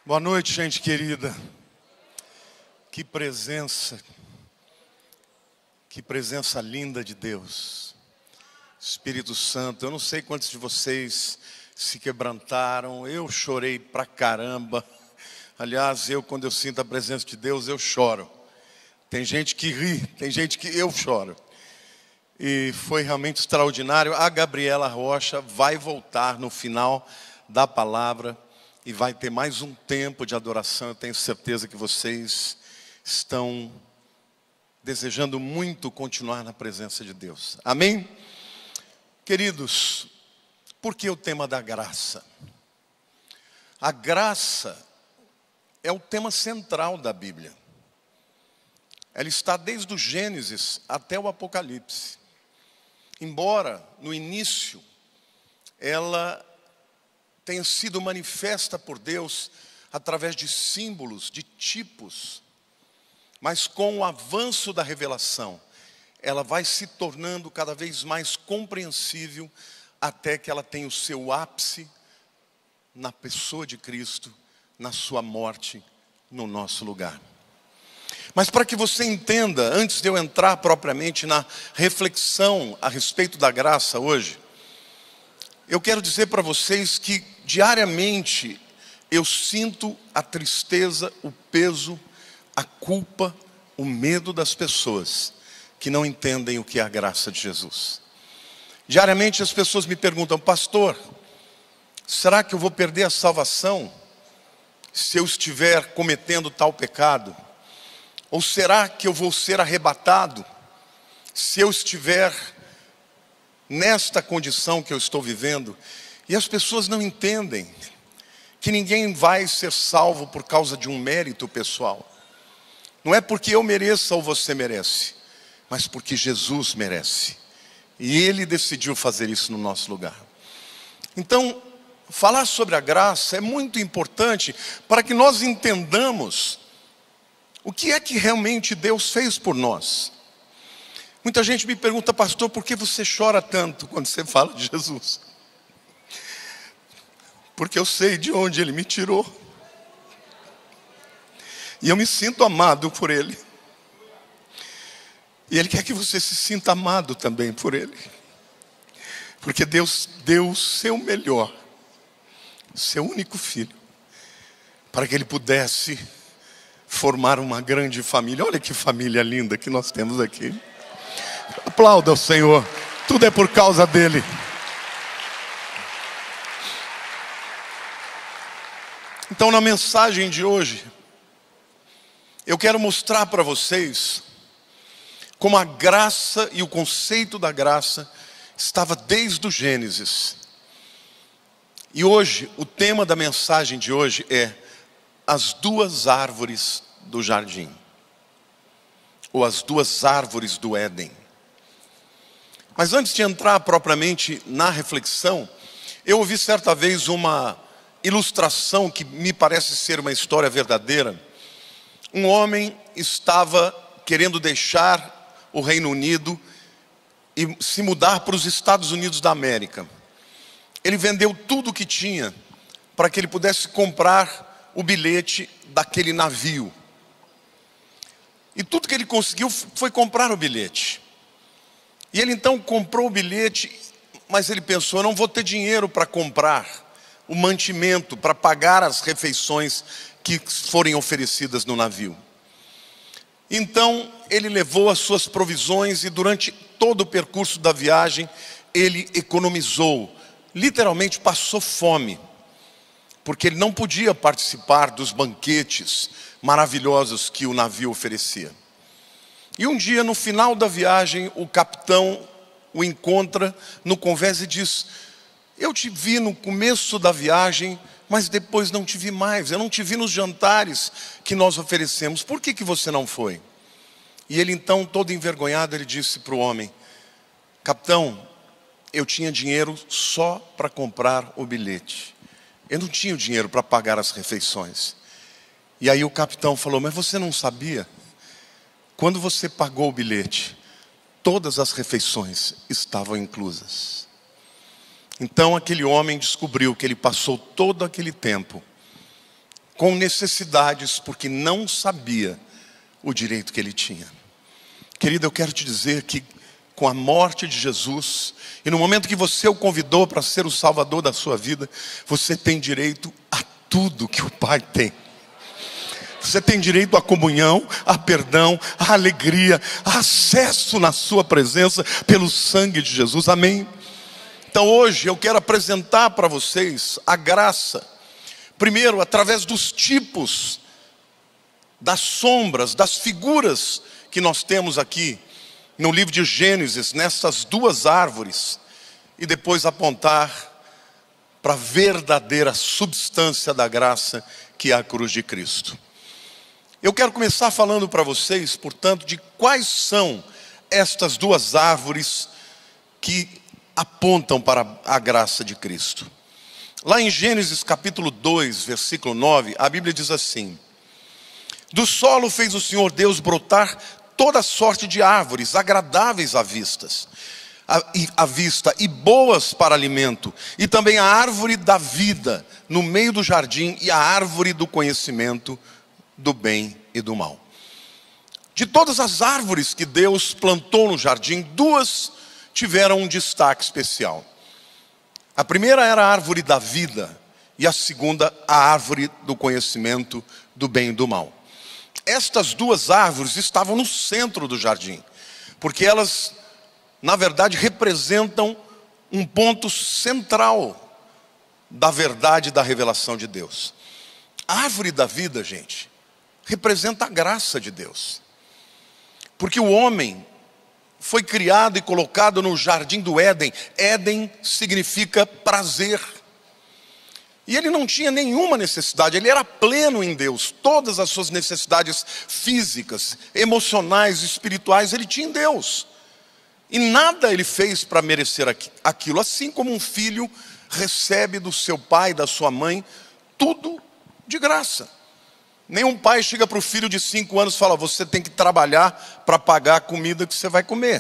Boa noite, gente querida. Que presença linda de Deus. Espírito Santo, eu não sei quantos de vocês se quebrantaram, eu chorei pra caramba. Aliás, quando eu sinto a presença de Deus, eu choro. Tem gente que ri, tem gente que eu choro. E foi realmente extraordinário. A Gabriela Rocha vai voltar no final da palavra e vai ter mais um tempo de adoração. Eu tenho certeza que vocês estão desejando muito continuar na presença de Deus. Amém? Queridos, por que o tema da graça? A graça é o tema central da Bíblia. Ela está desde o Gênesis até o Apocalipse. Embora, no início, ela tenha sido manifesta por Deus através de símbolos, de tipos, mas com o avanço da revelação, ela vai se tornando cada vez mais compreensível até que ela tenha o seu ápice na pessoa de Cristo, na sua morte, no nosso lugar. Mas para que você entenda, antes de eu entrar propriamente na reflexão a respeito da graça hoje, eu quero dizer para vocês que diariamente eu sinto a tristeza, o peso, a culpa, o medo das pessoas que não entendem o que é a graça de Jesus. Diariamente as pessoas me perguntam: pastor, será que eu vou perder a salvação se eu estiver cometendo tal pecado? Ou será que eu vou ser arrebatado se eu estiver nesta condição que eu estou vivendo? E as pessoas não entendem que ninguém vai ser salvo por causa de um mérito pessoal. Não é porque eu mereça ou você merece, mas porque Jesus merece. E Ele decidiu fazer isso no nosso lugar. Então, falar sobre a graça é muito importante para que nós entendamos o que é que realmente Deus fez por nós. Muita gente me pergunta: pastor, por que você chora tanto quando você fala de Jesus? Porque eu sei de onde Ele me tirou. E eu me sinto amado por Ele. E Ele quer que você se sinta amado também por Ele. Porque Deus deu o seu melhor, seu único filho, para que Ele pudesse formar uma grande família. Olha que família linda que nós temos aqui. Aplauda o Senhor. Tudo é por causa dele. Então, na mensagem de hoje, eu quero mostrar para vocês como a graça e o conceito da graça estava desde o Gênesis. E hoje, o tema da mensagem de hoje é as duas árvores do jardim, ou as duas árvores do Éden. Mas antes de entrar propriamente na reflexão, eu ouvi certa vez uma ilustração que me parece ser uma história verdadeira. Um homem estava querendo deixar o Reino Unido e se mudar para os Estados Unidos da América. Ele vendeu tudo o que tinha para que ele pudesse comprar o bilhete daquele navio. E tudo que ele conseguiu foi comprar o bilhete. E ele então comprou o bilhete, mas ele pensou: eu não vou ter dinheiro para comprar o mantimento, para pagar as refeições que forem oferecidas no navio. Então ele levou as suas provisões e durante todo o percurso da viagem ele economizou, literalmente passou fome, porque ele não podia participar dos banquetes maravilhosos que o navio oferecia. E um dia, no final da viagem, o capitão o encontra no convés e diz: eu te vi no começo da viagem, mas depois não te vi mais. Eu não te vi nos jantares que nós oferecemos. Por que você não foi? E ele então, todo envergonhado, ele disse para o homem: capitão, eu tinha dinheiro só para comprar o bilhete. Eu não tinha o dinheiro para pagar as refeições. E aí o capitão falou: mas você não sabia? Quando você pagou o bilhete, todas as refeições estavam inclusas. Então aquele homem descobriu que ele passou todo aquele tempo com necessidades, porque não sabia o direito que ele tinha. Querido, eu quero te dizer que com a morte de Jesus, e no momento que você o convidou para ser o Salvador da sua vida, você tem direito a tudo que o Pai tem. Você tem direito à comunhão, a perdão, a alegria, a acesso na sua presença pelo sangue de Jesus, amém? Então hoje eu quero apresentar para vocês a graça, primeiro através dos tipos, das sombras, das figuras que nós temos aqui no livro de Gênesis, nessas duas árvores, e depois apontar para a verdadeira substância da graça, que é a cruz de Cristo. Eu quero começar falando para vocês, portanto, de quais são estas duas árvores que apontam para a graça de Cristo. Lá em Gênesis capítulo 2, versículo 9, a Bíblia diz assim: do solo fez o Senhor Deus brotar toda sorte de árvores, agradáveis à vista, e boas para alimento, e também a árvore da vida no meio do jardim, e a árvore do conhecimento do bem e do mal. De todas as árvores que Deus plantou no jardim, duas tiveram um destaque especial. A primeira era a árvore da vida, e a segunda a árvore do conhecimento do bem e do mal. Estas duas árvores estavam no centro do jardim, porque elas, na verdade, representam um ponto central da verdade da revelação de Deus. A árvore da vida, gente, representa a graça de Deus, porque o homem foi criado e colocado no jardim do Éden. Éden significa prazer, e ele não tinha nenhuma necessidade, ele era pleno em Deus. Todas as suas necessidades físicas, emocionais, espirituais, ele tinha em Deus, e nada ele fez para merecer aquilo. Assim como um filho recebe do seu pai, da sua mãe, tudo de graça. Nenhum pai chega para o filho de 5 anos e fala: você tem que trabalhar para pagar a comida que você vai comer,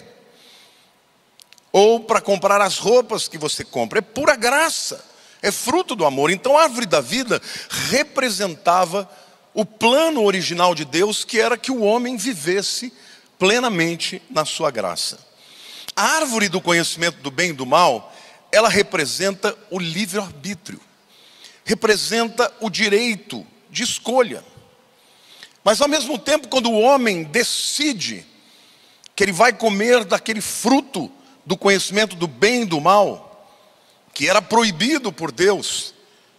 ou para comprar as roupas que você compra. É pura graça, é fruto do amor. Então a árvore da vida representava o plano original de Deus, que era que o homem vivesse plenamente na sua graça. A árvore do conhecimento do bem e do mal, ela representa o livre-arbítrio, representa o direito de escolha. Mas ao mesmo tempo, quando o homem decide que ele vai comer daquele fruto do conhecimento do bem e do mal, que era proibido por Deus,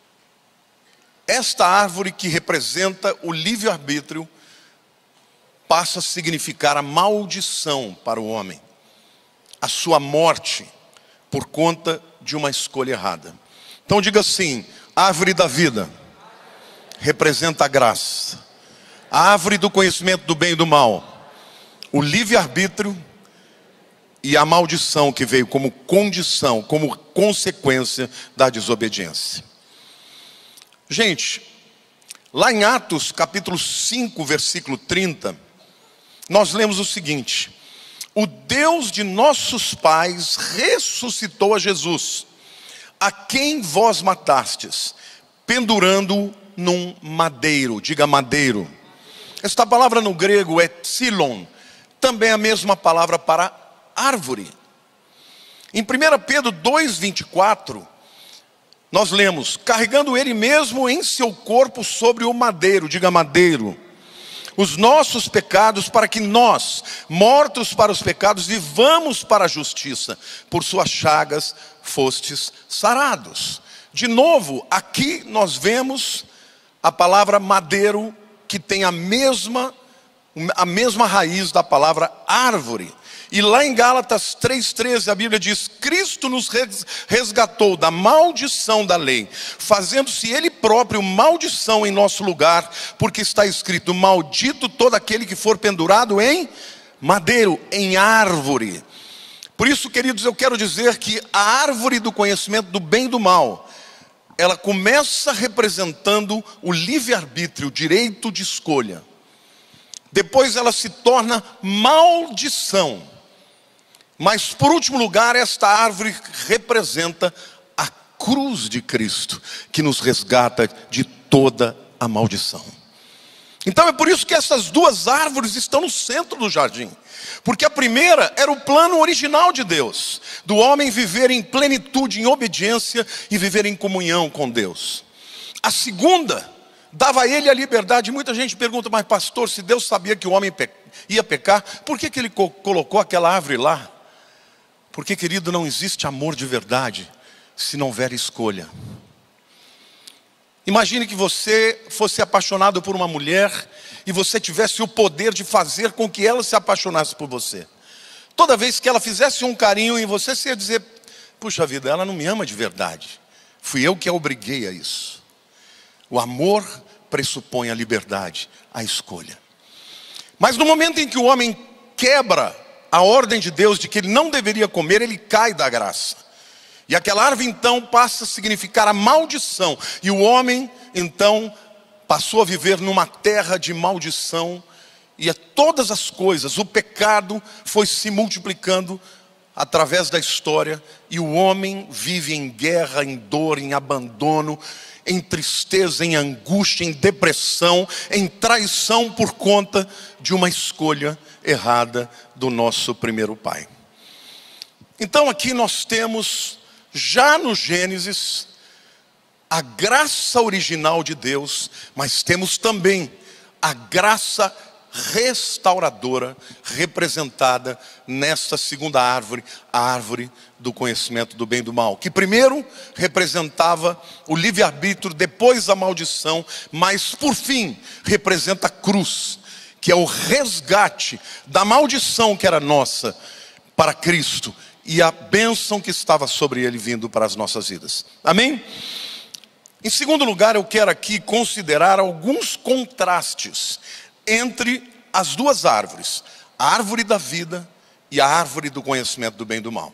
esta árvore que representa o livre-arbítrio passa a significar a maldição para o homem, a sua morte por conta de uma escolha errada. Então diga assim: a árvore da vida representa a graça, a árvore do conhecimento do bem e do mal, o livre-arbítrio, e a maldição que veio como condição, como consequência da desobediência. Gente, lá em Atos capítulo 5, versículo 30, nós lemos o seguinte: o Deus de nossos pais ressuscitou a Jesus, a quem vós matastes, pendurando-o num madeiro. Diga madeiro. Esta palavra no grego é tsilon, também a mesma palavra para árvore. Em 1 Pedro 2,24, nós lemos: carregando ele mesmo em seu corpo sobre o madeiro. Diga madeiro. Os nossos pecados, para que nós, mortos para os pecados, vivamos para a justiça. Por suas chagas fostes sarados. De novo, aqui nós vemos a palavra madeiro, que tem a mesma raiz da palavra árvore. E lá em Gálatas 3,13 a Bíblia diz: Cristo nos resgatou da maldição da lei, fazendo-se Ele próprio maldição em nosso lugar, porque está escrito: maldito todo aquele que for pendurado em madeiro, em árvore. Por isso, queridos, eu quero dizer que a árvore do conhecimento do bem e do mal, ela começa representando o livre-arbítrio, o direito de escolha. Depois ela se torna maldição. Mas por último lugar, esta árvore representa a cruz de Cristo, que nos resgata de toda a maldição. Então é por isso que essas duas árvores estão no centro do jardim. Porque a primeira era o plano original de Deus, do homem viver em plenitude, em obediência e viver em comunhão com Deus. A segunda dava a ele a liberdade. Muita gente pergunta: mas pastor, se Deus sabia que o homem ia pecar, por que ele colocou aquela árvore lá? Porque, querido, não existe amor de verdade se não houver escolha. Imagine que você fosse apaixonado por uma mulher e você tivesse o poder de fazer com que ela se apaixonasse por você. Toda vez que ela fizesse um carinho em você, você ia dizer: puxa vida, ela não me ama de verdade. Fui eu que a obriguei a isso. O amor pressupõe a liberdade, a escolha. Mas no momento em que o homem quebra a ordem de Deus de que ele não deveria comer, ele cai da graça. E aquela árvore então passa a significar a maldição. E o homem então passou a viver numa terra de maldição. E todas as coisas, o pecado foi se multiplicando através da história. E o homem vive em guerra, em dor, em abandono, em tristeza, em angústia, em depressão, em traição por conta de uma escolha errada do nosso primeiro pai. Então aqui nós temos, já no Gênesis, a graça original de Deus, mas temos também a graça restauradora representada nesta segunda árvore, a árvore do conhecimento do bem e do mal, que primeiro representava o livre-arbítrio, depois a maldição, mas por fim representa a cruz, que é o resgate da maldição que era nossa para Cristo e a bênção que estava sobre ele vindo para as nossas vidas. Amém? Em segundo lugar, eu quero aqui considerar alguns contrastes entre as duas árvores, a árvore da vida e a árvore do conhecimento do bem e do mal.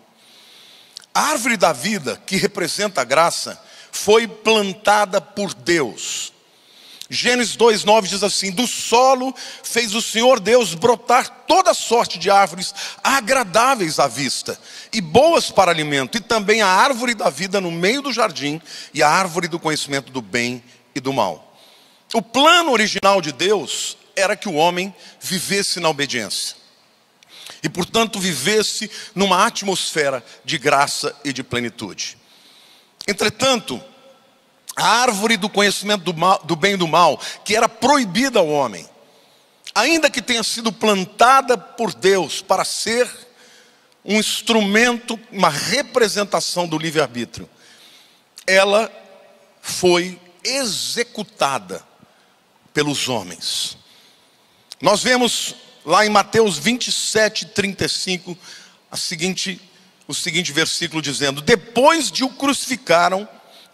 A árvore da vida, que representa a graça, foi plantada por Deus. Gênesis 2:9 diz assim: do solo fez o Senhor Deus brotar toda sorte de árvores agradáveis à vista e boas para alimento, e também a árvore da vida no meio do jardim e a árvore do conhecimento do bem e do mal. O plano original de Deus era que o homem vivesse na obediência e, portanto, vivesse numa atmosfera de graça e de plenitude. Entretanto, a árvore do conhecimento do bem e do mal, que era proibida ao homem, ainda que tenha sido plantada por Deus para ser um instrumento, uma representação do livre-arbítrio, ela foi executada pelos homens. Nós vemos lá em Mateus 27:35 o seguinte versículo dizendo: depois de o crucificarem,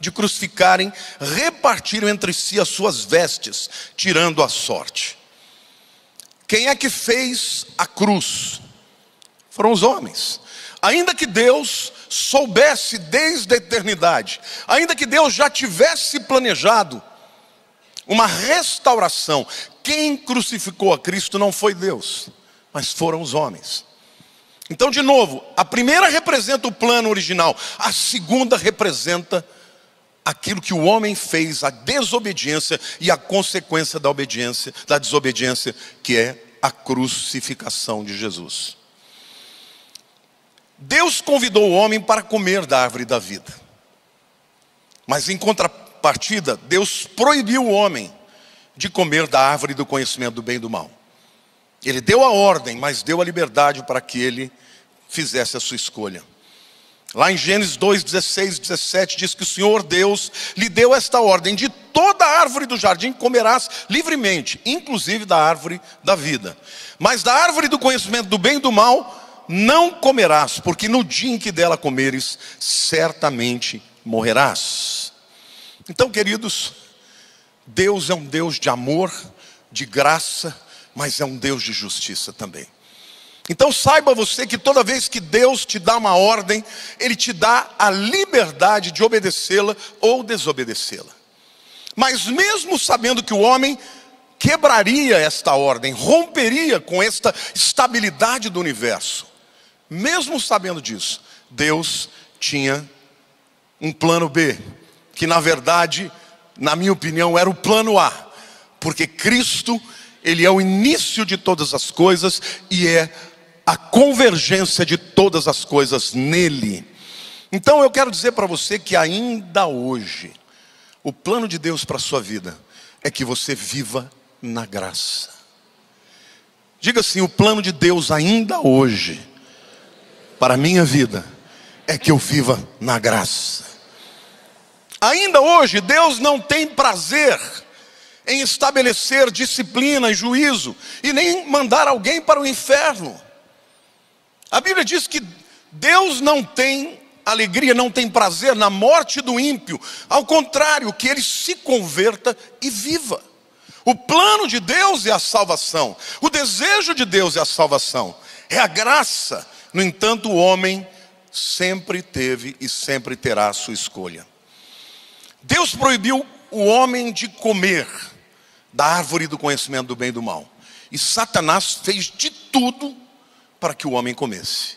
repartiram entre si as suas vestes, tirando a sorte. Quem é que fez a cruz? Foram os homens. Ainda que Deus soubesse desde a eternidade, ainda que Deus já tivesse planejado uma restauração, quem crucificou a Cristo não foi Deus, mas foram os homens. Então, de novo, a primeira representa o plano original, a segunda representa aquilo que o homem fez, a desobediência e a consequência da obediência, da desobediência, que é a crucificação de Jesus. Deus convidou o homem para comer da árvore da vida, mas em contrapartida, Deus proibiu o homem de comer da árvore do conhecimento do bem e do mal. Ele deu a ordem, mas deu a liberdade para que ele fizesse a sua escolha. Lá em Gênesis 2:16, 17 diz que o Senhor Deus lhe deu esta ordem: de toda a árvore do jardim comerás livremente, inclusive da árvore da vida, mas da árvore do conhecimento do bem e do mal não comerás, porque no dia em que dela comeres, certamente morrerás. Então, queridos, Deus é um Deus de amor, de graça, mas é um Deus de justiça também. Então saiba você que toda vez que Deus te dá uma ordem, Ele te dá a liberdade de obedecê-la ou desobedecê-la. Mas mesmo sabendo que o homem quebraria esta ordem, romperia com esta estabilidade do universo, mesmo sabendo disso, Deus tinha um plano B, que na verdade na minha opinião, era o plano A, porque Cristo, Ele é o início de todas as coisas e é a convergência de todas as coisas nele. Então eu quero dizer para você que ainda hoje, o plano de Deus para a sua vida é que você viva na graça. Diga assim: o plano de Deus ainda hoje, para a minha vida, é que eu viva na graça. Ainda hoje, Deus não tem prazer em estabelecer disciplina e juízo, e nem mandar alguém para o inferno. A Bíblia diz que Deus não tem alegria, não tem prazer na morte do ímpio. Ao contrário, que ele se converta e viva. O plano de Deus é a salvação. O desejo de Deus é a salvação. É a graça. No entanto, o homem sempre teve e sempre terá a sua escolha. Deus proibiu o homem de comer da árvore do conhecimento do bem e do mal. E Satanás fez de tudo para que o homem comesse.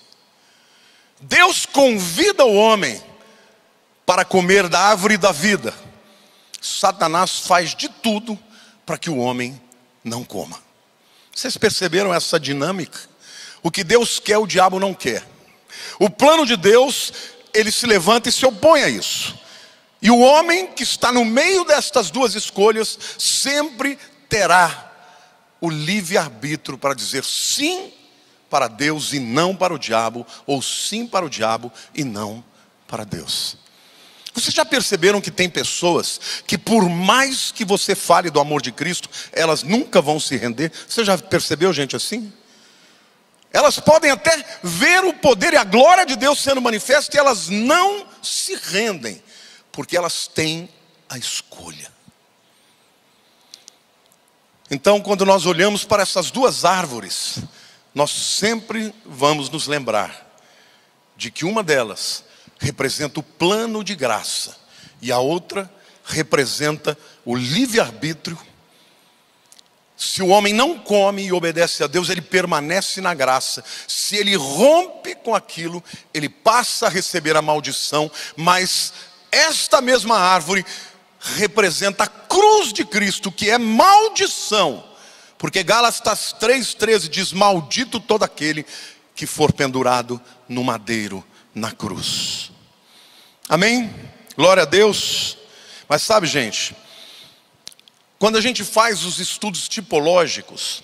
Deus convida o homem para comer da árvore da vida. Satanás faz de tudo para que o homem não coma. Vocês perceberam essa dinâmica? O que Deus quer, o diabo não quer. O plano de Deus, ele se levanta e se opõe a isso. E o homem que está no meio destas duas escolhas sempre terá o livre-arbítrio para dizer sim para Deus e não para o diabo, ou sim para o diabo e não para Deus. Vocês já perceberam que tem pessoas que, por mais que você fale do amor de Cristo, elas nunca vão se render? Você já percebeu gente assim? Elas podem até ver o poder e a glória de Deus sendo manifesta e elas não se rendem, porque elas têm a escolha. Então, quando nós olhamos para essas duas árvores, nós sempre vamos nos lembrar de que uma delas representa o plano de graça e a outra representa o livre-arbítrio. Se o homem não come e obedece a Deus, ele permanece na graça. Se ele rompe com aquilo, ele passa a receber a maldição. Mas esta mesma árvore representa a cruz de Cristo, que é maldição. Porque Gálatas 3,13 diz: maldito todo aquele que for pendurado no madeiro, na cruz. Amém? Glória a Deus. Mas sabe, gente, quando a gente faz os estudos tipológicos,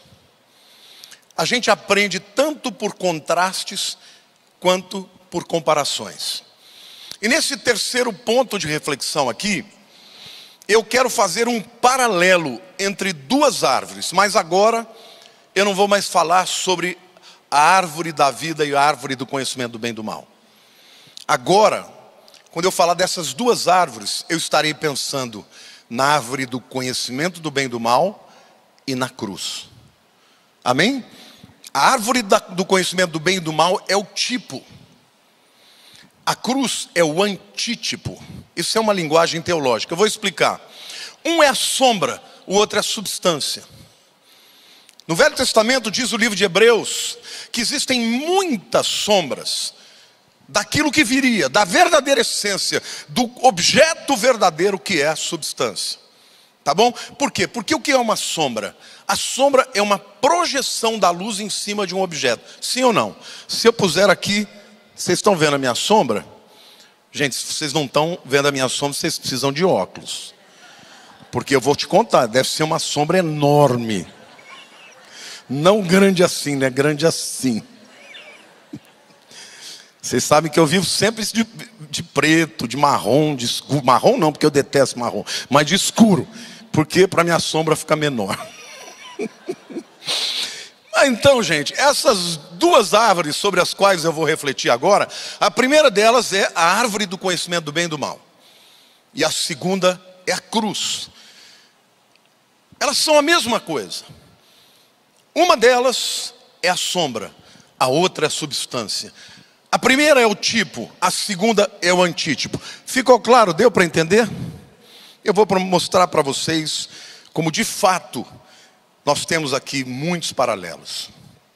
a gente aprende tanto por contrastes quanto por comparações. E nesse terceiro ponto de reflexão aqui, eu quero fazer um paralelo entre duas árvores, mas agora eu não vou mais falar sobre a árvore da vida e a árvore do conhecimento do bem e do mal. Agora, quando eu falar dessas duas árvores, eu estarei pensando na árvore do conhecimento do bem e do mal e na cruz. Amém? A árvore do conhecimento do bem e do mal é o tipo. A cruz é o antítipo. Isso é uma linguagem teológica. Eu vou explicar. Um é a sombra, o outro é a substância. No Velho Testamento diz o livro de Hebreus que existem muitas sombras daquilo que viria, da verdadeira essência, do objeto verdadeiro que é a substância. Tá bom? Por quê? Porque o que é uma sombra? A sombra é uma projeção da luz em cima de um objeto. Sim ou não? Se eu puser aqui, vocês estão vendo a minha sombra? Gente, se vocês não estão vendo a minha sombra, vocês precisam de óculos. Porque eu vou te contar, deve ser uma sombra enorme. Não grande assim, né? Grande assim. Vocês sabem que eu vivo sempre de preto, de marrom, de escuro. Marrom não, porque eu detesto marrom. Mas de escuro, porque para minha sombra ficar menor. Então, gente, essas duas árvores sobre as quais eu vou refletir agora, a primeira delas é a árvore do conhecimento do bem e do mal. E a segunda é a cruz. Elas são a mesma coisa. Uma delas é a sombra, a outra é a substância. A primeira é o tipo, a segunda é o antítipo. Ficou claro? Deu para entender? Eu vou mostrar para vocês como de fato nós temos aqui muitos paralelos.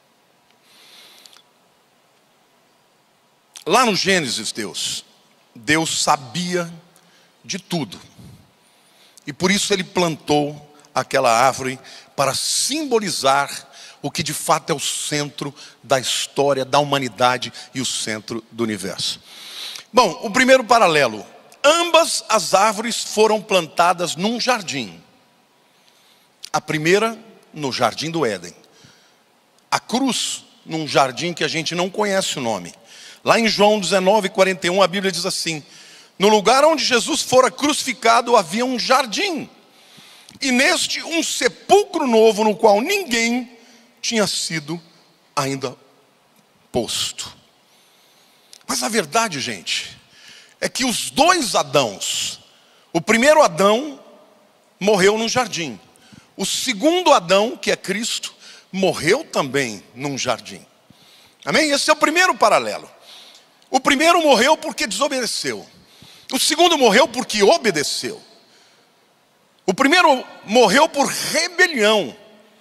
Lá no Gênesis, Deus sabia de tudo. E por isso ele plantou aquela árvore para simbolizar o que de fato é o centro da história da humanidade e o centro do universo. Bom, o primeiro paralelo. Ambas as árvores foram plantadas num jardim. A primeira no jardim do Éden. A cruz num jardim que a gente não conhece o nome. Lá em João 19:41 a Bíblia diz assim: no lugar onde Jesus fora crucificado havia um jardim, e neste um sepulcro novo no qual ninguém tinha sido ainda posto. Mas a verdade, gente, é que os dois Adãos, o primeiro Adão morreu no jardim, o segundo Adão, que é Cristo, morreu também num jardim. Amém? Esse é o primeiro paralelo. O primeiro morreu porque desobedeceu. O segundo morreu porque obedeceu. O primeiro morreu por rebelião,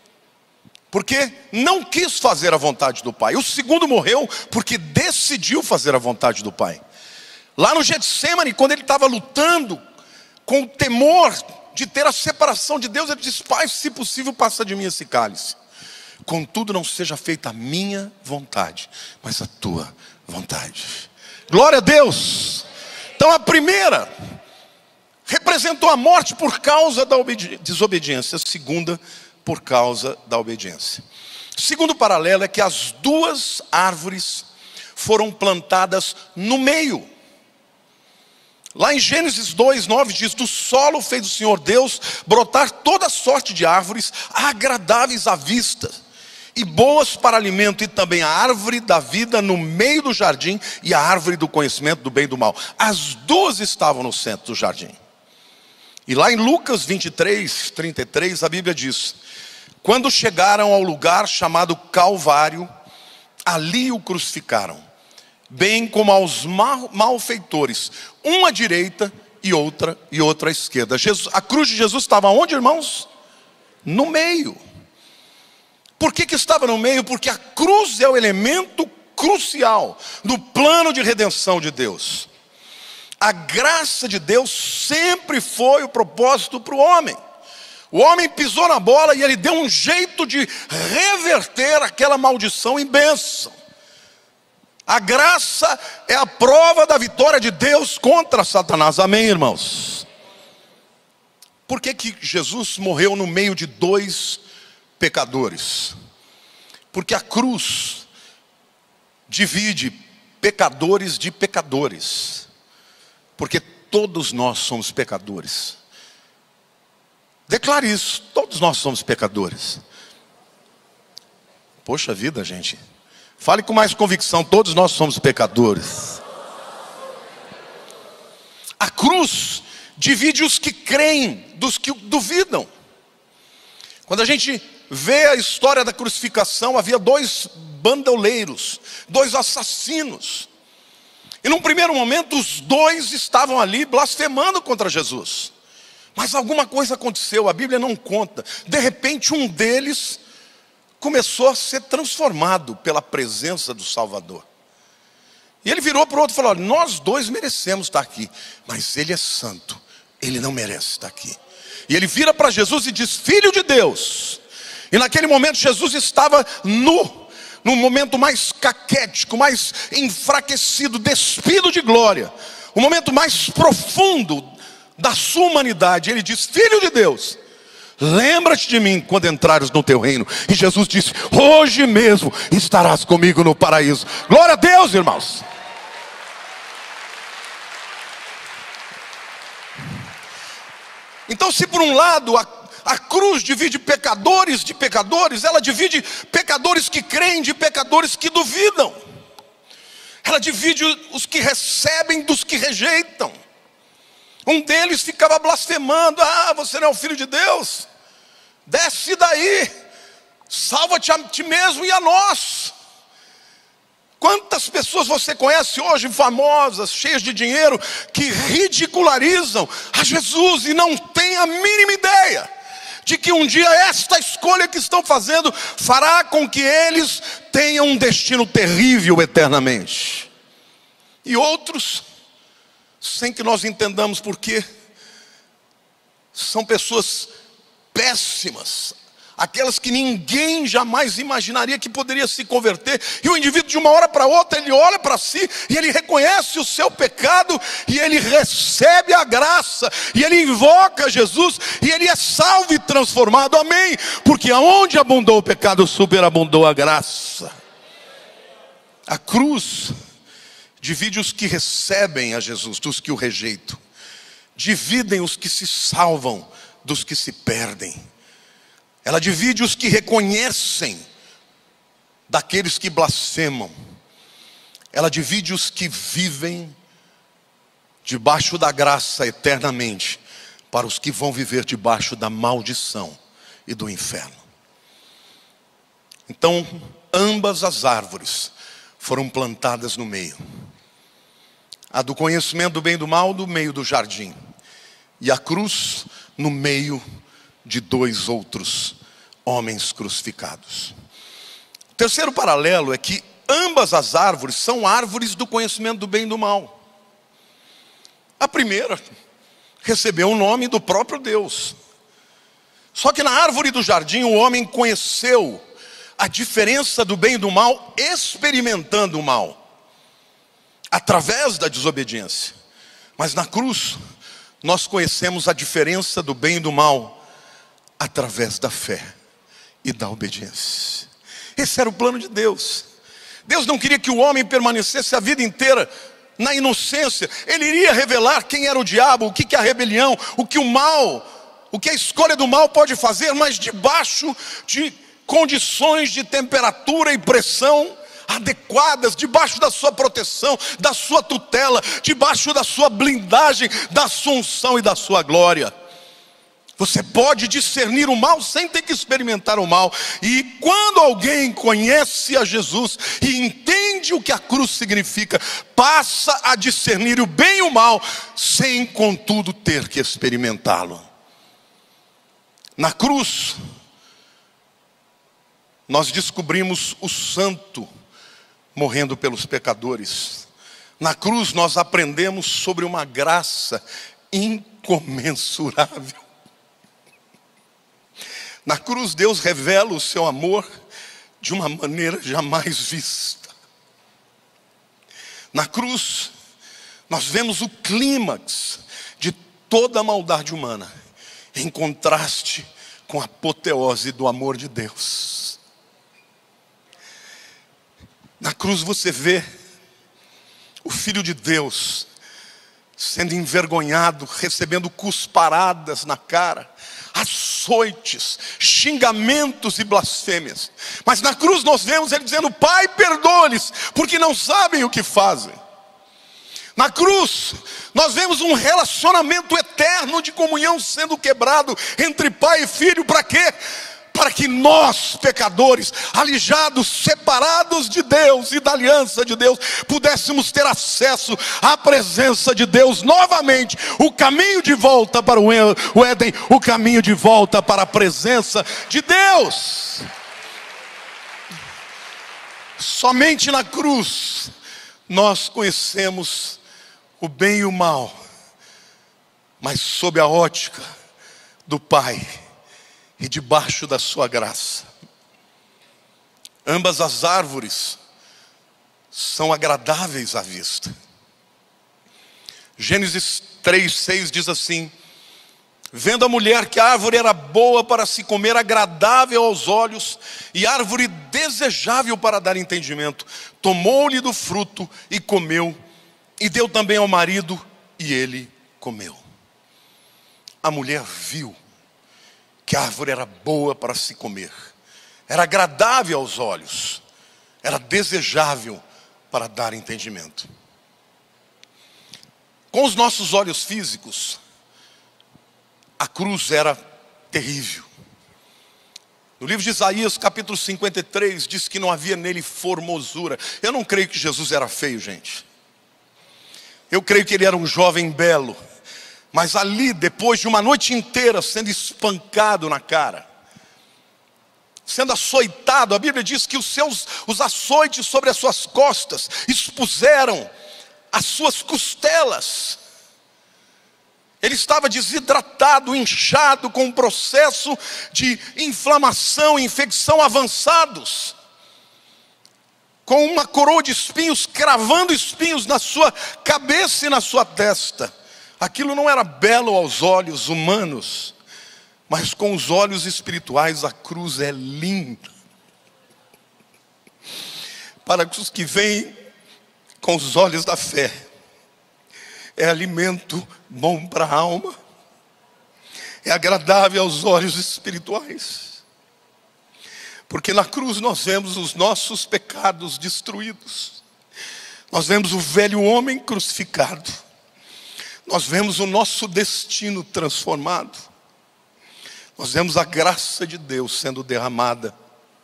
porque não quis fazer a vontade do Pai. O segundo morreu porque decidiu fazer a vontade do Pai. Lá no Getsêmani, quando ele estava lutando com o temor de ter a separação de Deus, ele disse: Pai, se possível, passa de mim esse cálice. Contudo, não seja feita a minha vontade, mas a tua vontade. Glória a Deus. Então a primeira representou a morte por causa da desobediência, a segunda por causa da obediência. O segundo paralelo é que as duas árvores foram plantadas no meio. Lá em Gênesis 2:9 diz: do solo fez o Senhor Deus brotar toda sorte de árvores agradáveis à vista e boas para alimento, e também a árvore da vida no meio do jardim e a árvore do conhecimento do bem e do mal. As duas estavam no centro do jardim. E lá em Lucas 23:33 a Bíblia diz: quando chegaram ao lugar chamado Calvário, ali o crucificaram, bem como aos malfeitores, uma à direita e outra à esquerda. A cruz de Jesus estava onde, irmãos? No meio. Por que estava no meio? Porque a cruz é o elemento crucial do plano de redenção de Deus. A graça de Deus sempre foi o propósito para o homem. O homem pisou na bola e ele deu um jeito de reverter aquela maldição em bênção. A graça é a prova da vitória de Deus contra Satanás. Amém, irmãos? Por que Jesus morreu no meio de dois pecadores? Porque a cruz divide pecadores de pecadores. Porque todos nós somos pecadores. Declare isso: todos nós somos pecadores. Poxa vida, gente. Fale com mais convicção: todos nós somos pecadores. A cruz divide os que creem dos que duvidam. Quando a gente vê a história da crucificação, havia dois bandoleiros, dois assassinos. E num primeiro momento os dois estavam ali blasfemando contra Jesus. Mas alguma coisa aconteceu, a Bíblia não conta. De repente um deles começou a ser transformado pela presença do Salvador. E ele virou para o outro e falou: nós dois merecemos estar aqui, mas ele é santo, ele não merece estar aqui. E ele vira para Jesus e diz: Filho de Deus. E naquele momento Jesus estava nu, no momento mais caquético, mais enfraquecido, despido de glória, o momento mais profundo da sua humanidade. Ele diz: Filho de Deus, lembra-te de mim quando entrares no teu reino. E Jesus disse: hoje mesmo estarás comigo no paraíso. Glória a Deus, irmãos. Então, se por um lado a cruz divide pecadores de pecadores, ela divide pecadores que creem de pecadores que duvidam. Ela divide os que recebem dos que rejeitam. Um deles ficava blasfemando: ah, você não é o filho de Deus? Desce daí, salva-te a ti mesmo e a nós. Quantas pessoas você conhece hoje, famosas, cheias de dinheiro, que ridicularizam a Jesus e não têm a mínima ideia de que um dia esta escolha que estão fazendo fará com que eles tenham um destino terrível eternamente. E outros, sem que nós entendamos por quê, são pessoas péssimas, aquelas que ninguém jamais imaginaria que poderia se converter, e o indivíduo de uma hora para outra, ele olha para si, e ele reconhece o seu pecado, e ele recebe a graça, e ele invoca Jesus, e ele é salvo e transformado, amém, porque aonde abundou o pecado, superabundou a graça. A cruz divide os que recebem a Jesus dos que o rejeitam, dividem os que se salvam dos que se perdem. Ela divide os que reconhecem daqueles que blasfemam. Ela divide os que vivem debaixo da graça eternamente, para os que vão viver debaixo da maldição e do inferno. Então, ambas as árvores foram plantadas no meio. A do conhecimento do bem e do mal no meio do jardim, e a cruz no meio de dois outros homens crucificados. O terceiro paralelo é que ambas as árvores são árvores do conhecimento do bem e do mal. A primeira recebeu o nome do próprio Deus. Só que na árvore do jardim o homem conheceu a diferença do bem e do mal, experimentando o mal através da desobediência. Mas na cruz nós conhecemos a diferença do bem e do mal através da fé e da obediência. Esse era o plano de Deus. Deus não queria que o homem permanecesse a vida inteira na inocência. Ele iria revelar quem era o diabo, o que é a rebelião, o que o mal, o que a escolha do mal pode fazer, mas debaixo de condições de temperatura e pressão adequadas, debaixo da sua proteção, da sua tutela, debaixo da sua blindagem, da sua unção e da sua glória. Você pode discernir o mal sem ter que experimentar o mal. E quando alguém conhece a Jesus e entende o que a cruz significa, passa a discernir o bem e o mal, sem contudo ter que experimentá-lo. Na cruz, nós descobrimos o santo morrendo pelos pecadores. Na cruz nós aprendemos sobre uma graça incomensurável. Na cruz Deus revela o seu amor de uma maneira jamais vista. Na cruz nós vemos o clímax de toda a maldade humana, em contraste com a apoteose do amor de Deus. Na cruz você vê o Filho de Deus sendo envergonhado, recebendo cusparadas na cara, açoites, xingamentos e blasfêmias. Mas na cruz nós vemos ele dizendo: Pai, perdoa-lhes, porque não sabem o que fazem. Na cruz nós vemos um relacionamento eterno de comunhão sendo quebrado entre pai e filho. Para quê? Para que nós, pecadores, alijados, separados de Deus e da aliança de Deus, pudéssemos ter acesso à presença de Deus novamente. O caminho de volta para o Éden, o caminho de volta para a presença de Deus. Somente na cruz nós conhecemos o bem e o mal, mas sob a ótica do Pai e debaixo da sua graça. Ambas as árvores são agradáveis à vista. Gênesis 3:6 diz assim: vendo a mulher que a árvore era boa para se comer, agradável aos olhos, e árvore desejável para dar entendimento, tomou-lhe do fruto e comeu, e deu também ao marido, e ele comeu. A mulher viu que a árvore era boa para se comer, era agradável aos olhos, era desejável para dar entendimento. Com os nossos olhos físicos, a cruz era terrível. No livro de Isaías, capítulo 53, diz que não havia nele formosura. Eu não creio que Jesus era feio, gente. Eu creio que ele era um jovem belo. Mas ali, depois de uma noite inteira sendo espancado na cara, sendo açoitado, a Bíblia diz que os açoites sobre as suas costas expuseram as suas costelas. Ele estava desidratado, inchado, com um processo de inflamação, infecção avançados, com uma coroa de espinhos, cravando espinhos na sua cabeça e na sua testa. Aquilo não era belo aos olhos humanos, mas com os olhos espirituais a cruz é linda. Para os que veem com os olhos da fé, é alimento bom para a alma, é agradável aos olhos espirituais, porque na cruz nós vemos os nossos pecados destruídos, nós vemos o velho homem crucificado, nós vemos o nosso destino transformado, nós vemos a graça de Deus sendo derramada.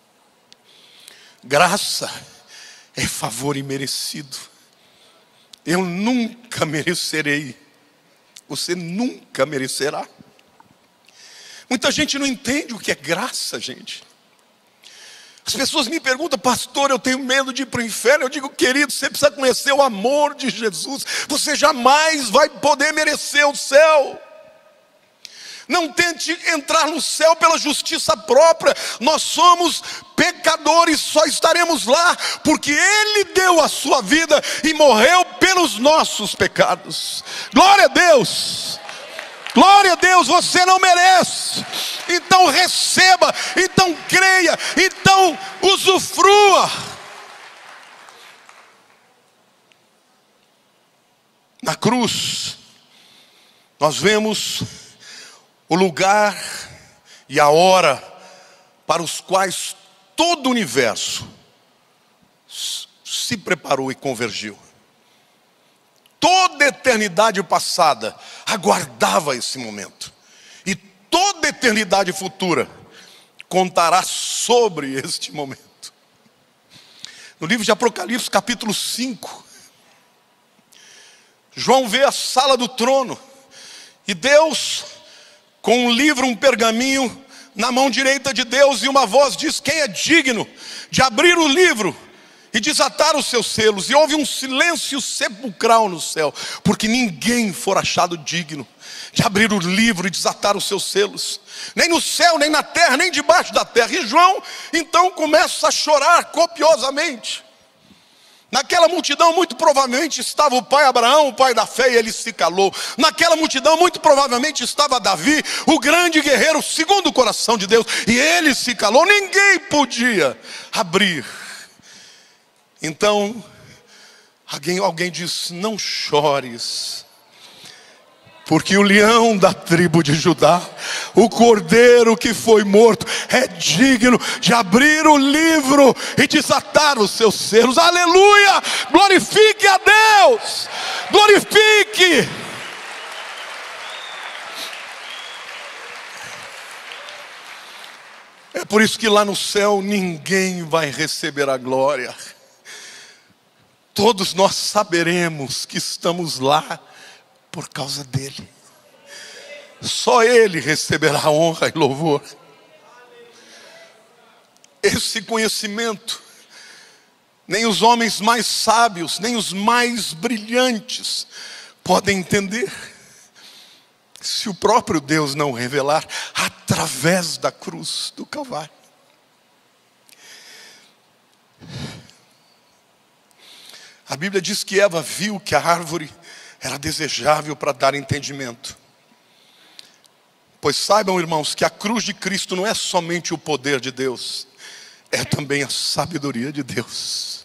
Graça é favor imerecido. Eu nunca merecerei, você nunca merecerá. Muita gente não entende o que é graça, gente. As pessoas me perguntam: pastor, eu tenho medo de ir para o inferno. Eu digo: querido, você precisa conhecer o amor de Jesus. Você jamais vai poder merecer o céu. Não tente entrar no céu pela justiça própria. Nós somos pecadores, só estaremos lá porque Ele deu a sua vida e morreu pelos nossos pecados. Glória a Deus! Glória a Deus, você não merece. Então receba, então creia, então usufrua. Na cruz, nós vemos o lugar e a hora para os quais todo o universo se preparou e convergiu. Toda a eternidade passada aguardava esse momento, e toda a eternidade futura contará sobre este momento. No livro de Apocalipse, capítulo 5, João vê a sala do trono, e Deus, com um livro, um pergaminho na mão direita de Deus, e uma voz diz: quem é digno de abrir o livro e desatar os seus selos? E houve um silêncio sepulcral no céu, porque ninguém for achado digno de abrir o livro e desatar os seus selos, nem no céu, nem na terra, nem debaixo da terra. E João então começa a chorar copiosamente. Naquela multidão muito provavelmente estava o pai Abraão, o pai da fé, e ele se calou. Naquela multidão muito provavelmente estava Davi, o grande guerreiro segundo o coração de Deus, e ele se calou. Ninguém podia abrir. Então alguém disse: não chores, porque o leão da tribo de Judá, o cordeiro que foi morto, é digno de abrir o livro e desatar os seus selos. Aleluia! Glorifique a Deus! Glorifique! É por isso que lá no céu ninguém vai receber a glória. Todos nós saberemos que estamos lá por causa dele. Só ele receberá honra e louvor. Esse conhecimento nem os homens mais sábios, nem os mais brilhantes podem entender, se o próprio Deus não revelar através da cruz do Calvário. A Bíblia diz que Eva viu que a árvore era desejável para dar entendimento. Pois saibam, irmãos, que a cruz de Cristo não é somente o poder de Deus, é também a sabedoria de Deus.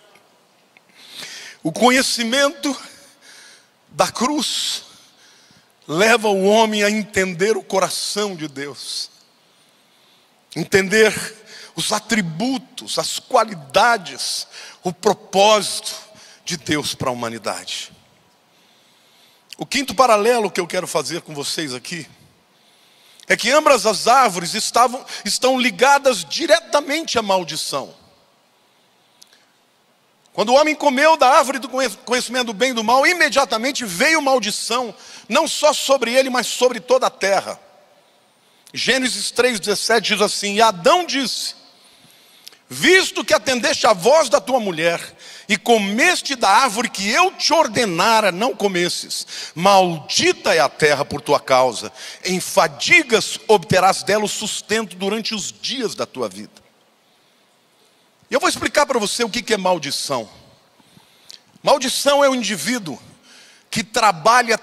O conhecimento da cruz leva o homem a entender o coração de Deus, entender os atributos, as qualidades, o propósito de Deus para a humanidade. O quinto paralelo que eu quero fazer com vocês aqui é que ambas as árvores estão ligadas diretamente à maldição. Quando o homem comeu da árvore do conhecimento do bem e do mal, imediatamente veio maldição, não só sobre ele, mas sobre toda a terra. Gênesis 3,17 diz assim: e Adão disse: visto que atendeste à voz da tua mulher, e comeste da árvore que eu te ordenara não comesses, maldita é a terra por tua causa, em fadigas obterás dela o sustento durante os dias da tua vida. E eu vou explicar para você o que é maldição. Maldição é o indivíduo que trabalha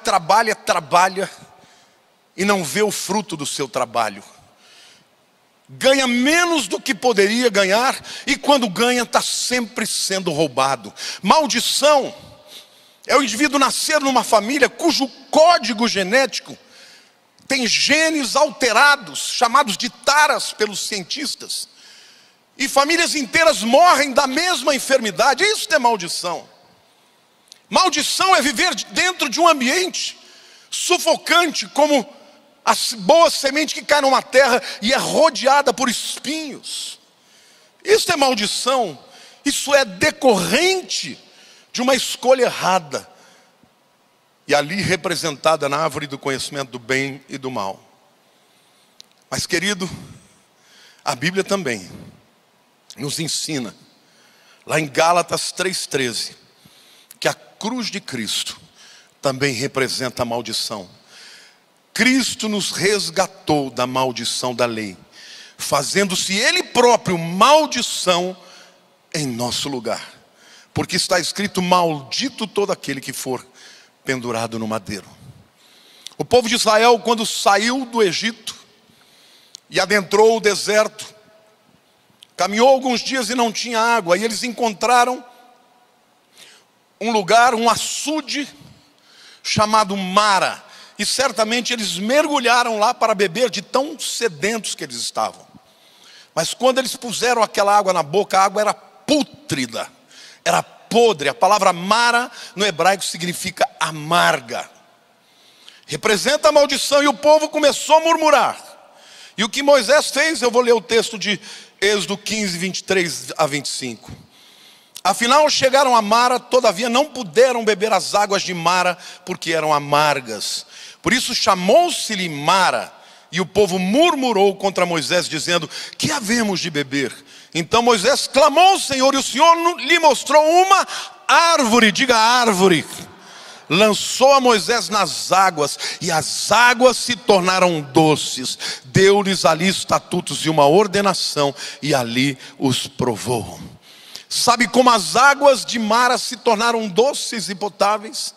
e não vê o fruto do seu trabalho. Ganha menos do que poderia ganhar, e quando ganha está sempre sendo roubado. Maldição é o indivíduo nascer numa família cujo código genético tem genes alterados, chamados de taras pelos cientistas, e famílias inteiras morrem da mesma enfermidade. Isso é maldição. Maldição é viver dentro de um ambiente sufocante, como a boa semente que cai numa terra e é rodeada por espinhos. Isso é maldição. Isso é decorrente de uma escolha errada, e ali representada na árvore do conhecimento do bem e do mal. Mas, querido, a Bíblia também nos ensina, lá em Gálatas 3,13, que a cruz de Cristo também representa a maldição. Cristo nos resgatou da maldição da lei, fazendo-se Ele próprio maldição em nosso lugar. Porque está escrito: maldito todo aquele que for pendurado no madeiro. O povo de Israel, quando saiu do Egito e adentrou o deserto, caminhou alguns dias e não tinha água, e eles encontraram um lugar, um açude chamado Mara. E certamente eles mergulharam lá para beber, de tão sedentos que eles estavam. Mas quando eles puseram aquela água na boca, a água era pútrida, era podre. A palavra Mara no hebraico significa amarga, representa a maldição. E o povo começou a murmurar. E o que Moisés fez, eu vou ler o texto de Êxodo 15, 23 a 25. Afinal chegaram a Mara, todavia não puderam beber as águas de Mara, porque eram amargas. Por isso chamou-se-lhe Mara, e o povo murmurou contra Moisés, dizendo: que havemos de beber? Então Moisés clamou ao Senhor, e o Senhor lhe mostrou uma árvore, diga árvore. Lançou a Moisés nas águas, e as águas se tornaram doces. Deu-lhes ali estatutos e uma ordenação, e ali os provou. Sabe como as águas de Mara se tornaram doces e potáveis?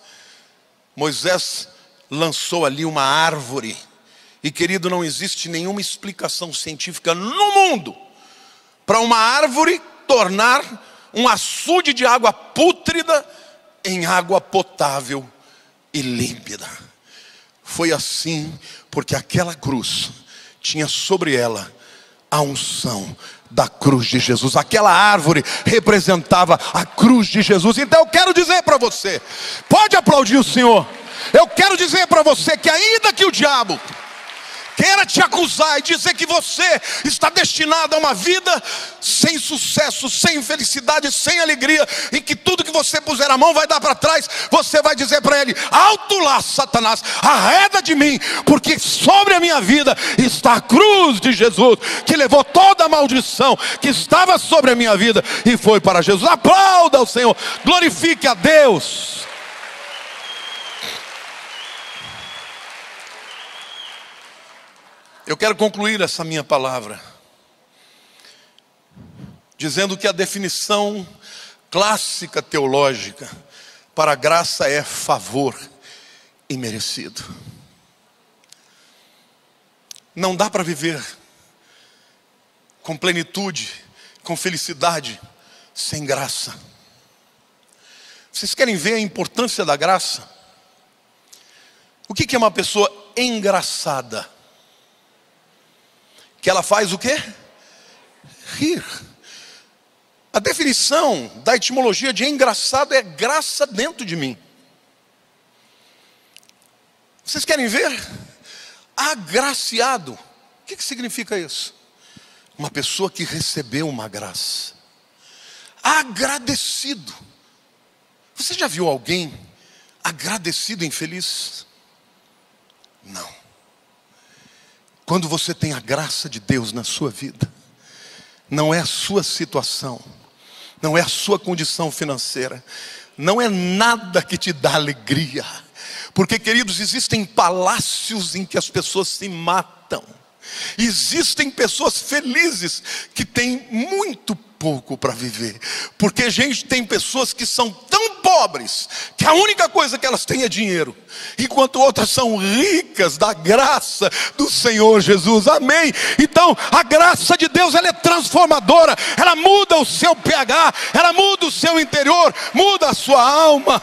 Moisés lançou ali uma árvore. E, querido, não existe nenhuma explicação científica no mundo para uma árvore tornar um açude de água pútrida em água potável e límpida. Foi assim porque aquela cruz tinha sobre ela a unção da cruz de Jesus. Aquela árvore representava a cruz de Jesus. Então eu quero dizer para você, pode aplaudir o Senhor. Eu quero dizer para você que ainda que o diabo queira te acusar e dizer que você está destinado a uma vida sem sucesso, sem felicidade, sem alegria, em que tudo que você puser a mão vai dar para trás, você vai dizer para ele: alto lá, Satanás, arreda de mim, porque sobre a minha vida está a cruz de Jesus, que levou toda a maldição que estava sobre a minha vida e foi para Jesus. Aplauda ao Senhor, glorifique a Deus. Eu quero concluir essa minha palavra dizendo que a definição clássica teológica para a graça é favor imerecido. Não dá para viver com plenitude, com felicidade, sem graça. Vocês querem ver a importância da graça? O que é uma pessoa engraçada? Que ela faz o quê? Rir. A definição da etimologia de engraçado é graça dentro de mim. Vocês querem ver? Agraciado. O que significa isso? Uma pessoa que recebeu uma graça. Agradecido. Você já viu alguém agradecido e infeliz? Não. Quando você tem a graça de Deus na sua vida, não é a sua situação, não é a sua condição financeira, não é nada que te dá alegria. Porque, queridos, existem palácios em que as pessoas se matam. Existem pessoas felizes que têm muito pouco para viver. Porque, gente, tem pessoas que são tão pobres que a única coisa que elas têm é dinheiro, enquanto outras são ricas da graça do Senhor Jesus. Amém? Então, a graça de Deus, ela é transformadora. Ela muda o seu pH, ela muda o seu interior, muda a sua alma.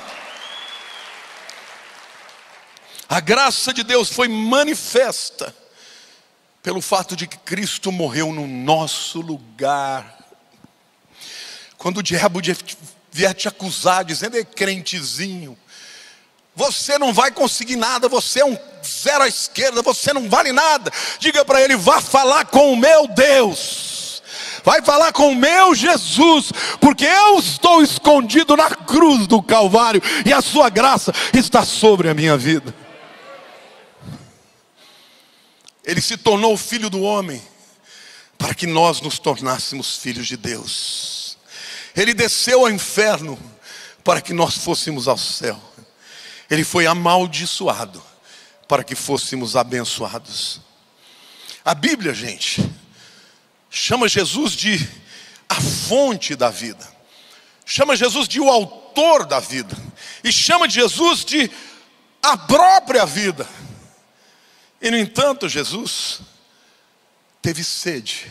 A graça de Deus foi manifesta pelo fato de que Cristo morreu no nosso lugar. Quando o diabo vier te acusar, dizendo: crentezinho, você não vai conseguir nada, você é um zero à esquerda, você não vale nada, diga para ele: vá falar com o meu Deus, vai falar com o meu Jesus, porque eu estou escondido na cruz do Calvário, e a sua graça está sobre a minha vida. Ele se tornou o Filho do homem para que nós nos tornássemos filhos de Deus. Ele desceu ao inferno para que nós fôssemos ao céu. Ele foi amaldiçoado para que fôssemos abençoados. A Bíblia, gente, chama Jesus de a fonte da vida, chama Jesus de o autor da vida, e chama de Jesus de a própria vida. E, no entanto, Jesus teve sede,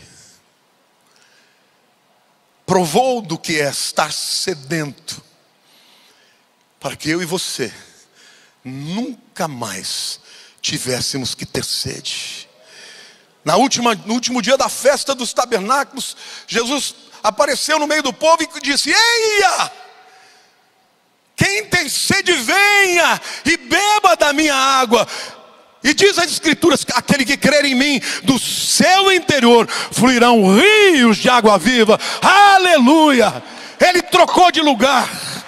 provou do que é estar sedento, para que eu e você nunca mais tivéssemos que ter sede. No último dia da festa dos tabernáculos, Jesus apareceu no meio do povo e disse: eia! Quem tem sede, venha e beba da minha água. E diz as Escrituras: aquele que crer em mim, do seu interior fluirão rios de água viva. Aleluia! Ele trocou de lugar.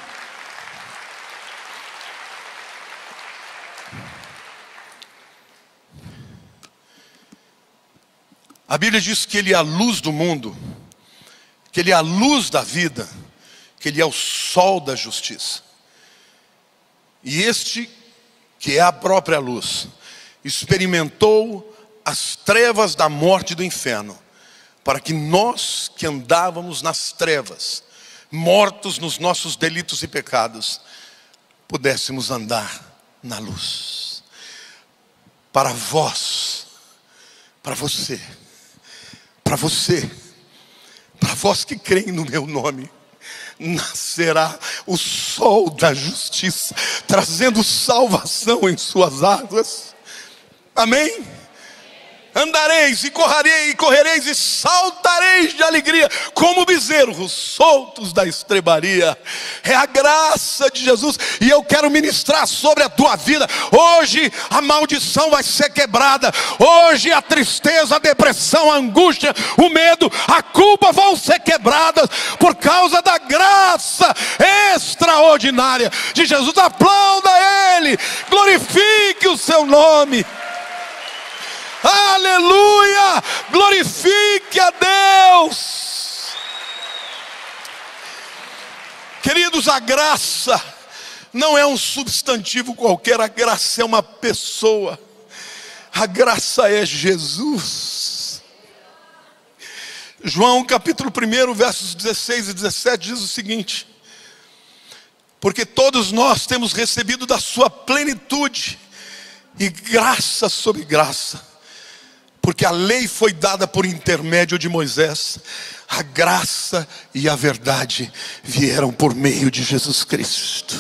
A Bíblia diz que Ele é a luz do mundo, que Ele é a luz da vida, que Ele é o sol da justiça. E este, que é a própria luz, experimentou as trevas da morte e do inferno, para que nós que andávamos nas trevas, mortos nos nossos delitos e pecados, pudéssemos andar na luz. Para vós, para você, para vós que creem no meu nome, nascerá o sol da justiça, trazendo salvação em suas asas. Amém? Andareis e correreis e saltareis de alegria, como bezerros soltos da estrebaria. É a graça de Jesus, e eu quero ministrar sobre a tua vida. Hoje a maldição vai ser quebrada. Hoje a tristeza, a depressão, a angústia, o medo, a culpa vão ser quebradas por causa da graça extraordinária de Jesus. Aplauda Ele, glorifique o seu nome. Aleluia! Glorifique a Deus. Queridos, a graça não é um substantivo qualquer, a graça é uma pessoa. A graça é Jesus. João capítulo 1, versos 16 e 17 diz o seguinte: porque todos nós temos recebido da sua plenitude, e graça sobre graça. Porque a lei foi dada por intermédio de Moisés, a graça e a verdade vieram por meio de Jesus Cristo.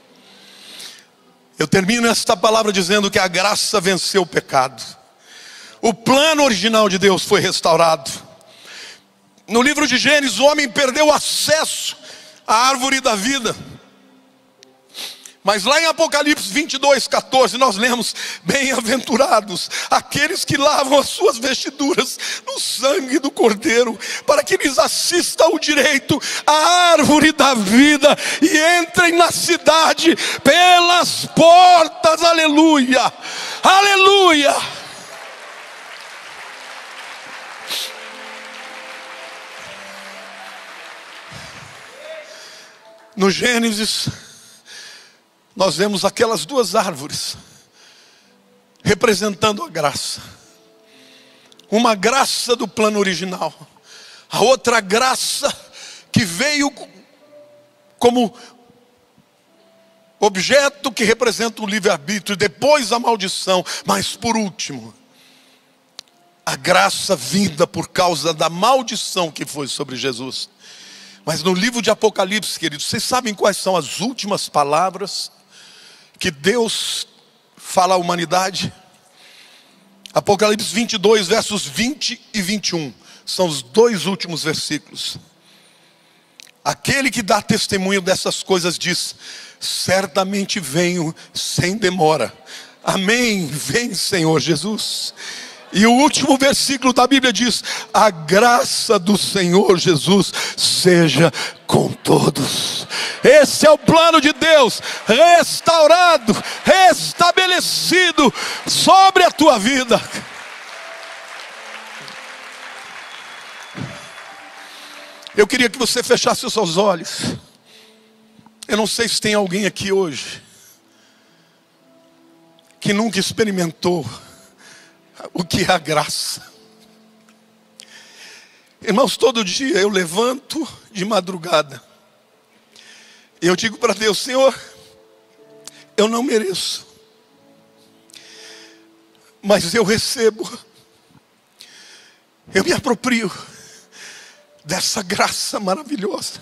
Eu termino esta palavra dizendo que a graça venceu o pecado. O plano original de Deus foi restaurado. No livro de Gênesis, o homem perdeu o acesso à árvore da vida. Mas lá em Apocalipse 22, 14, nós lemos: bem-aventurados aqueles que lavam as suas vestiduras no sangue do Cordeiro, para que lhes assista o direito à árvore da vida e entrem na cidade pelas portas. Aleluia, aleluia. No Gênesis, nós vemos aquelas duas árvores representando a graça. Uma graça do plano original, a outra graça que veio como objeto que representa o livre-arbítrio, depois a maldição, mas por último, a graça vinda por causa da maldição que foi sobre Jesus. Mas no livro de Apocalipse, queridos, vocês sabem quais são as últimas palavras que Deus fala à humanidade? Apocalipse 22, versos 20 e 21. São os dois últimos versículos. Aquele que dá testemunho dessas coisas diz: certamente venho sem demora. Amém, vem Senhor Jesus. E o último versículo da Bíblia diz: a graça do Senhor Jesus seja com todos. Esse é o plano de Deus, restaurado, restabelecido sobre a tua vida. Eu queria que você fechasse os seus olhos. Eu não sei se tem alguém aqui hoje que nunca experimentou o que é a graça. Irmãos, todo dia eu levanto de madrugada e eu digo para Deus: Senhor, eu não mereço, mas eu recebo, eu me aproprio dessa graça maravilhosa.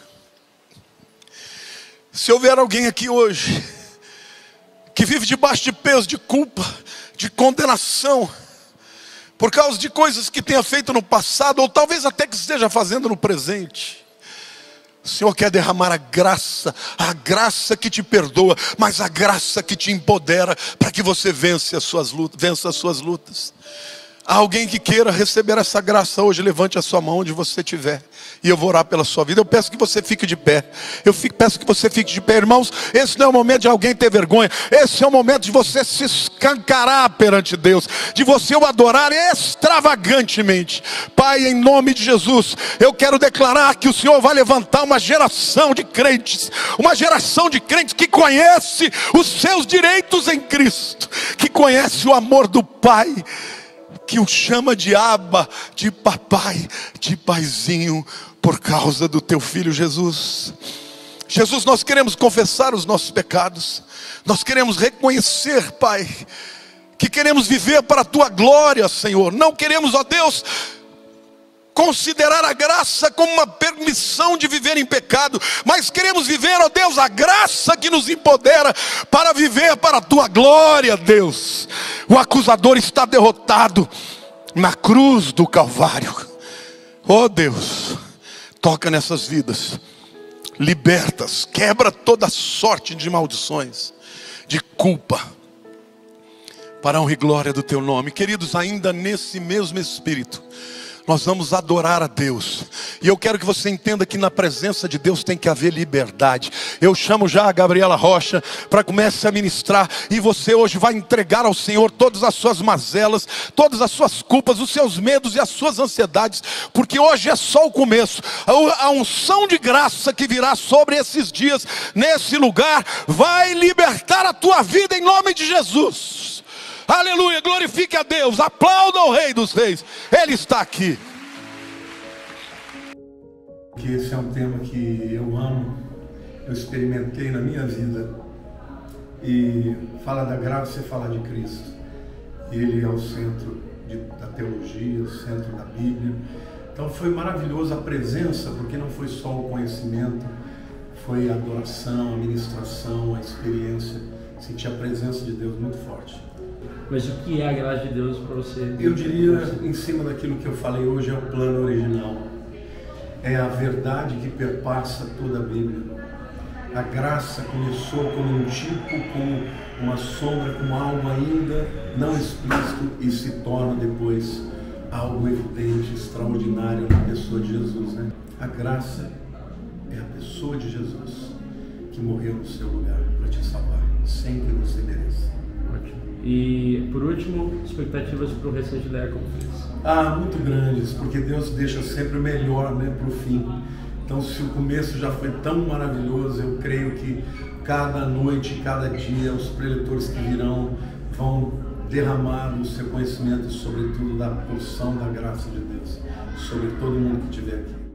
Se houver alguém aqui hoje que vive debaixo de peso, de culpa, de condenação, por causa de coisas que tenha feito no passado, ou talvez até que esteja fazendo no presente, o Senhor quer derramar a graça que te perdoa, mas a graça que te empodera para que você vença as suas lutas. Há alguém que queira receber essa graça hoje? Levante a sua mão onde você estiver, e eu vou orar pela sua vida. Eu peço que você fique de pé. Peço que você fique de pé, irmãos. Esse não é o momento de alguém ter vergonha. Esse é o momento de você se escancarar perante Deus, de você o adorar extravagantemente. Pai, em nome de Jesus, eu quero declarar que o Senhor vai levantar uma geração de crentes, que conhece os seus direitos em Cristo, que conhece o amor do Pai, que o chama de Abba, de papai, de paizinho, por causa do teu filho Jesus. Jesus, nós queremos confessar os nossos pecados, nós queremos reconhecer, Pai, que queremos viver para a tua glória, Senhor. Não queremos, ó Deus, considerar a graça como uma permissão de viver em pecado, mas queremos viver, ó Deus, a graça que nos empodera para viver para a tua glória, Deus. O acusador está derrotado na cruz do Calvário. Ó Deus, toca nessas vidas, libertas, quebra toda sorte de maldições, de culpa, para a honra e glória do teu nome. Queridos, ainda nesse mesmo espírito, nós vamos adorar a Deus. E eu quero que você entenda que na presença de Deus tem que haver liberdade. Eu chamo já a Gabriela Rocha para começar a ministrar. E você hoje vai entregar ao Senhor todas as suas mazelas, todas as suas culpas, os seus medos e as suas ansiedades. Porque hoje é só o começo. A unção de graça que virá sobre esses dias, nesse lugar, vai libertar a tua vida em nome de Jesus. Aleluia, glorifique a Deus, aplauda o Rei dos Reis, Ele está aqui. Que esse é um tema que eu amo, eu experimentei na minha vida. E fala da graça e fala de Cristo. Ele é o centro da teologia, o centro da Bíblia. Então foi maravilhoso a presença, porque não foi só o conhecimento, foi a adoração, a ministração, a experiência. Senti a presença de Deus muito forte. Mas o que é a graça de Deus para você? Eu diria, em cima daquilo que eu falei hoje, é o plano original. É a verdade que perpassa toda a Bíblia. A graça começou como um tipo, como uma sombra, como algo ainda não explícito, e se torna depois algo evidente, extraordinário na pessoa de Jesus, né? A graça é a pessoa de Jesus que morreu no seu lugar para te salvar, sem que você mereça. Ótimo. E por último, expectativas para o restante da Conferência? Muito grandes, porque Deus deixa sempre o melhor, né, para o fim. Então, se o começo já foi tão maravilhoso, eu creio que cada noite, cada dia, os preletores que virão vão derramar o seu conhecimento, sobretudo da porção da graça de Deus, sobre todo mundo que estiver aqui.